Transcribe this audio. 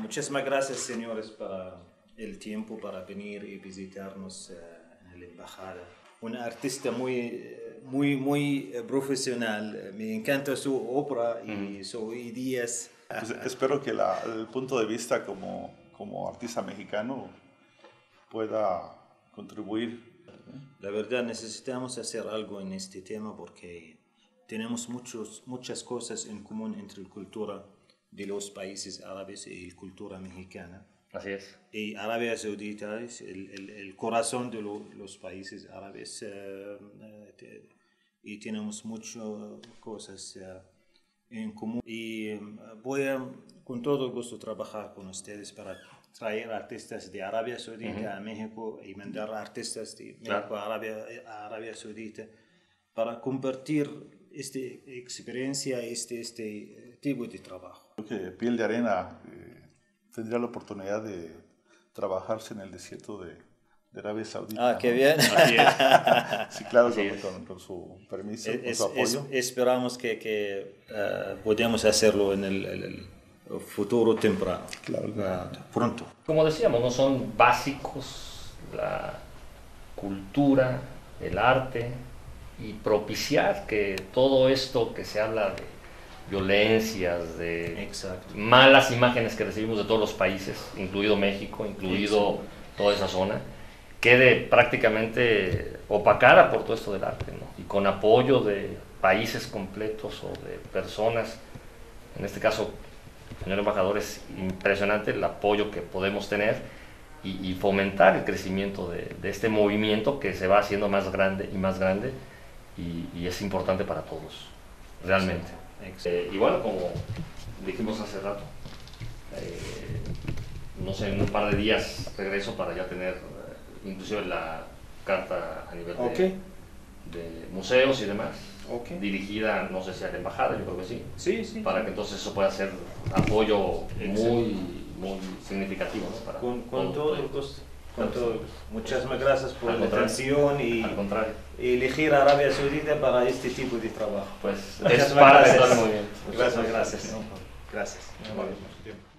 Muchísimas gracias, señores, para el tiempo para venir y visitarnos en la embajada. Un artista muy profesional. Me encanta su obra y sus ideas. Pues espero que el punto de vista como artista mexicano pueda contribuir. La verdad, necesitamos hacer algo en este tema porque tenemos muchas cosas en común entre la cultura de los países árabes y la cultura mexicana. Así es. Y Arabia Saudita es el corazón de los países árabes y tenemos muchas cosas en común. Y voy con todo gusto trabajar con ustedes para traer artistas de Arabia Saudita a México y mandar artistas de México a Arabia Saudita para compartir esta experiencia, este tipo de trabajo. Creo que Piel de Arena tendría la oportunidad de trabajarse en el desierto de Arabia Saudita. Ah, qué bien. Así es. Sí, claro, con su permiso, con su apoyo. Esperamos que podamos hacerlo en el futuro temprano. Claro. Pronto. Como decíamos, no son básicos la cultura, el arte y propiciar que todo esto que se habla de violencias, de malas imágenes que recibimos de todos los países, incluido México, incluido toda esa zona, quede prácticamente opacada por todo esto del arte, ¿no? Y con apoyo de países completos o de personas, en este caso, señor embajador, es impresionante el apoyo que podemos tener y fomentar el crecimiento de este movimiento que se va haciendo más grande y más grande y es importante para todos, realmente. Y bueno, como dijimos hace rato, no sé, en un par de días regreso para ya tener inclusive la carta a nivel de museos y demás, dirigida, no sé si a la embajada, yo creo que sí, para que entonces eso pueda ser apoyo muy significativo, ¿no? Con todo el gusto. Muchas gracias por la atención y elegir a Arabia Saudita para este tipo de trabajo. Pues es para todo el movimiento. Gracias. Gracias.